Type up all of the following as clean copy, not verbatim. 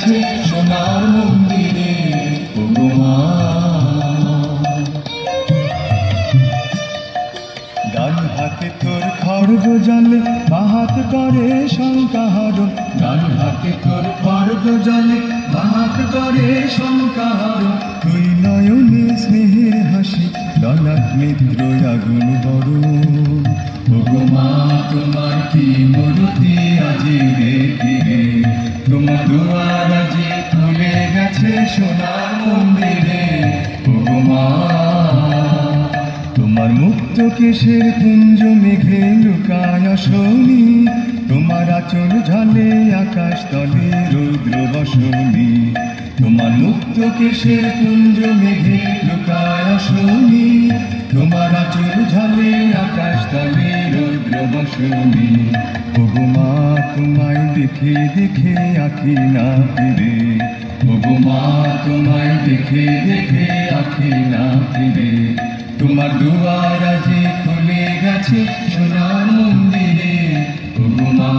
গেছে সোনার মন্দিরে ওগো মা। ডান হাতে তোর খড়গ জলে বাহাত করে শঙ্কাহারণ, ডান হাতে তোর খড়গ জলে বাহাত করে শঙ্কাহারণ। তুই নয়নে স্নেহের হাসি ললাট মিত্র আগুন বরণ ওগো মা। তোমার কি মূর্তি আজি দেখি রে, তোমার দুয়ার আজি খুলে গেছে সোনার মন্দিরে ওগো মা। তোমার মুক্ত কেশের পুঞ্জ মেঘে লুকায় শনি, তোমার আঁচল ঝালে আকাশ তলে রৌদ্র বসনি। তোমার মুক্ত কেশের পুঞ্জ মেঘে লুকায় শনি, তোমার আঁচল ঝালে আকাশ তলে রৌদ্র বসনি ওগো মা। তোমায় দেখে দেখে আঁখি না ফিরে ওগো মা, তোমায় দেখে দেখে আঁখি না ফিরে। তোমার দুয়ার আজি খুলে গেছে সোনার মন্দিরে ওগো মা।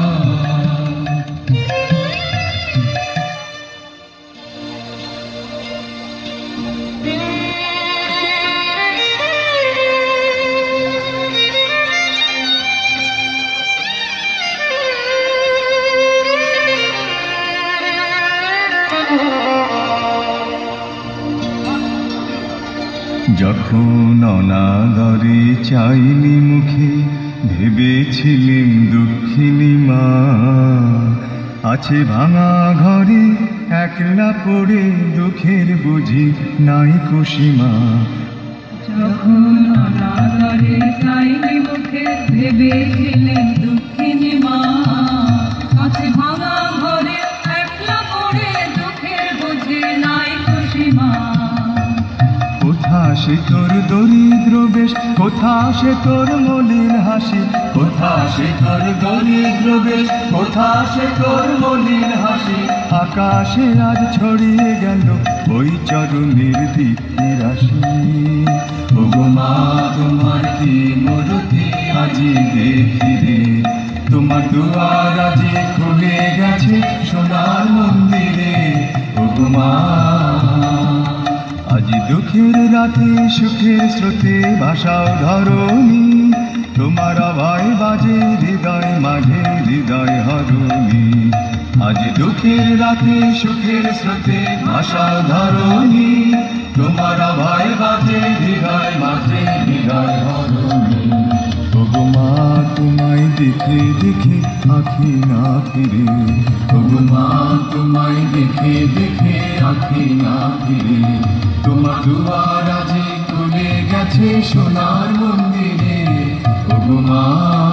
যখন অনাদরে চাইনি মুখে ভেবেছিলেন দুঃখিনী মা, আছে ভাঙা ঘরে একলা পড়ে দুঃখের বুঝি নাই কুসীমা। যখন অনাদরে চাইনি মুখে ভেবেছিলেন দুঃখিনী মা, আছে ভাঙা ঘরে একলা পড়ে দুঃখের বুঝি নাই কুসীমা। কোথা সে তোর দরিদ্র বেশ, কোথা সে তোর মলিন হাসি, কোথা সে তোর দরিদ্র বেশ, কোথা সে তোর মলিন হাসি। আকাশে আজ ছড়িয়ে গেল ওই চরণের দিকে রাশি ওগো মা। তোমার কি মূর্তি আজি দেখি রে, তোমার দুয়ার আজি খুলে গেছে সোনার মন্দিরে ওগো মা। আজি দুঃখের রাতে সুখের স্রোতে ভাষাও ধরণী, তোমার আভায় বাজে হৃদয় মাঝে হৃদয় হরণী। আজি দুঃখের রাতে সুখের স্রোতে ভাষাও ধরণী, তোমার আভায় বাজে হৃদয় মাঝে হৃদয় হরণী ওগো মা। তোমায় দেখে দেখে আঁখি না ফিরে ওগো মা, তোমায় দেখে দেখে আঁখি না ফিরে। তোমার দুয়ার আজি খুলে গেছে সোনার মন্দিরে ওগো মা।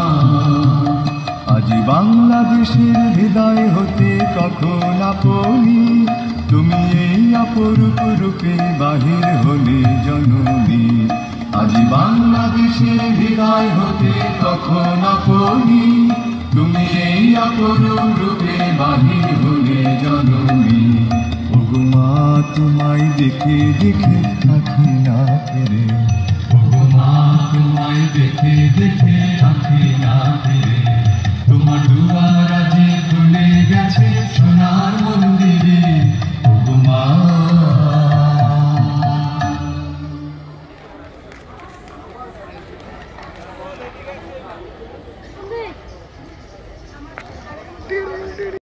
আজি বাংলাদেশের হৃদয় হতে কখন আপনি, তুমি এই অপরূপ রূপে বাহির হলে জননী। আজি বাংলাদেশের হৃদয় হতে কখন আপনি, তুমি এই অপরূপ রূপে বাহির হলে জননী ওগো মা। তোমায় দেখে দেখে আঁখি না ফিরে ওগো মা, তোমায় দেখে দেখে আঁখি না ফিরে। তোমার দুয়ার আজি